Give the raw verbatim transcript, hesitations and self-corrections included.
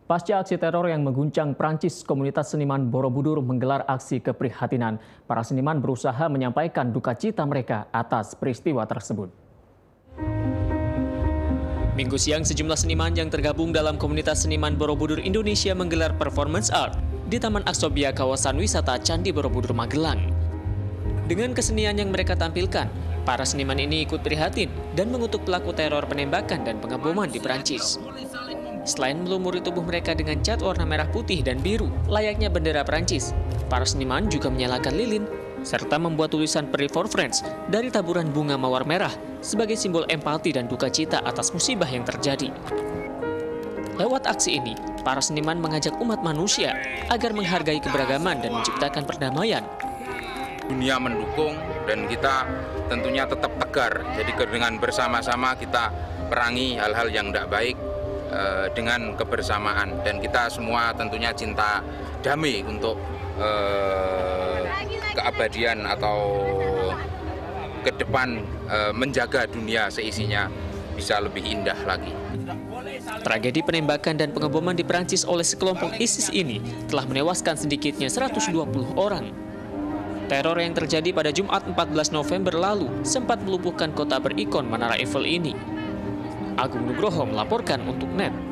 Pasca aksi teror yang mengguncang Prancis, komunitas seniman Borobudur menggelar aksi keprihatinan. Para seniman berusaha menyampaikan duka cita mereka atas peristiwa tersebut. Minggu siang, sejumlah seniman yang tergabung dalam komunitas seniman Borobudur Indonesia menggelar performance art di Taman Aksobia kawasan wisata Candi Borobudur, Magelang. Dengan kesenian yang mereka tampilkan, para seniman ini ikut prihatin dan mengutuk pelaku teror penembakan dan pengeboman di Prancis. Selain melumuri tubuh mereka dengan cat warna merah putih dan biru, layaknya bendera Prancis, para seniman juga menyalakan lilin, serta membuat tulisan Pray for Friends dari taburan bunga mawar merah sebagai simbol empati dan duka cita atas musibah yang terjadi. Lewat aksi ini, para seniman mengajak umat manusia agar menghargai keberagaman dan menciptakan perdamaian. Dunia mendukung dan kita tentunya tetap tegar. Jadi dengan bersama-sama kita perangi hal-hal yang tidak baik eh, dengan kebersamaan. Dan kita semua tentunya cinta damai untuk eh, keabadian atau ke depan eh, menjaga dunia seisinya bisa lebih indah lagi. Tragedi penembakan dan pengeboman di Prancis oleh sekelompok ISIS ini telah menewaskan sedikitnya seratus dua puluh orang. Teror yang terjadi pada Jumat empat belas November lalu sempat melumpuhkan kota berikon Menara Eiffel ini. Agung Nugroho melaporkan untuk N E T.